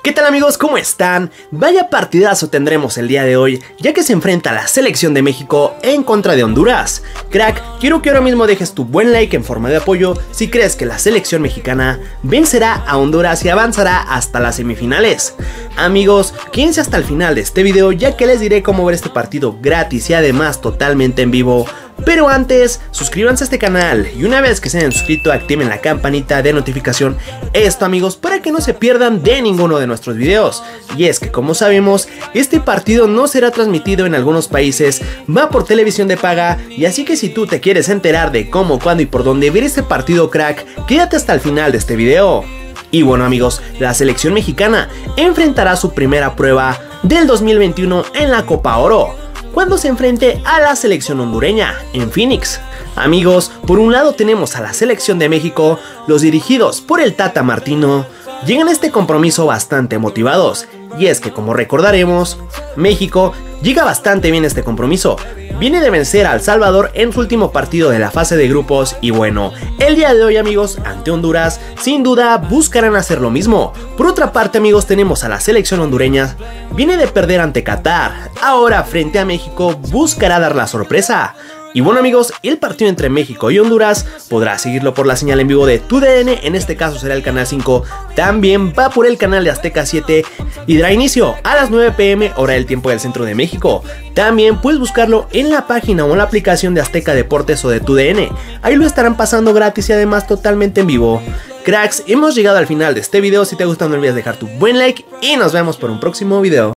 ¿Qué tal amigos? ¿Cómo están? Vaya partidazo tendremos el día de hoy, ya que se enfrenta la selección de México en contra de Honduras. Crack, quiero que ahora mismo dejes tu buen like en forma de apoyo si crees que la selección mexicana vencerá a Honduras y avanzará hasta las semifinales. Amigos, quédense hasta el final de este video, ya que les diré cómo ver este partido gratis y además totalmente en vivo. Pero antes, suscríbanse a este canal y una vez que se hayan suscrito activen la campanita de notificación. Esto amigos, para que no se pierdan de ninguno de nuestros videos. Y es que como sabemos, este partido no será transmitido en algunos países, va por televisión de paga. Y así que si tú te quieres enterar de cómo, cuándo y por dónde ver este partido, crack, quédate hasta el final de este video. Y bueno amigos, la selección mexicana enfrentará su primera prueba del 2021 en la Copa Oro, cuando se enfrente a la selección hondureña en Phoenix. Amigos, por un lado tenemos a la selección de México, los dirigidos por el Tata Martino, llegan a este compromiso bastante motivados, y es que como recordaremos, México llega bastante bien a este compromiso. Viene de vencer a El Salvador en su último partido de la fase de grupos y bueno, el día de hoy amigos, ante Honduras, sin duda buscarán hacer lo mismo. Por otra parte amigos, tenemos a la selección hondureña, viene de perder ante Qatar, ahora frente a México buscará dar la sorpresa. Y bueno amigos, el partido entre México y Honduras podrás seguirlo por la señal en vivo de TUDN, en este caso será el canal 5, también va por el canal de Azteca 7 y dará inicio a las 9 p.m. hora del tiempo del centro de México. También puedes buscarlo en la página o en la aplicación de Azteca Deportes o de TUDN, ahí lo estarán pasando gratis y además totalmente en vivo. Cracks, hemos llegado al final de este video, si te gustó no olvides dejar tu buen like y nos vemos por un próximo video.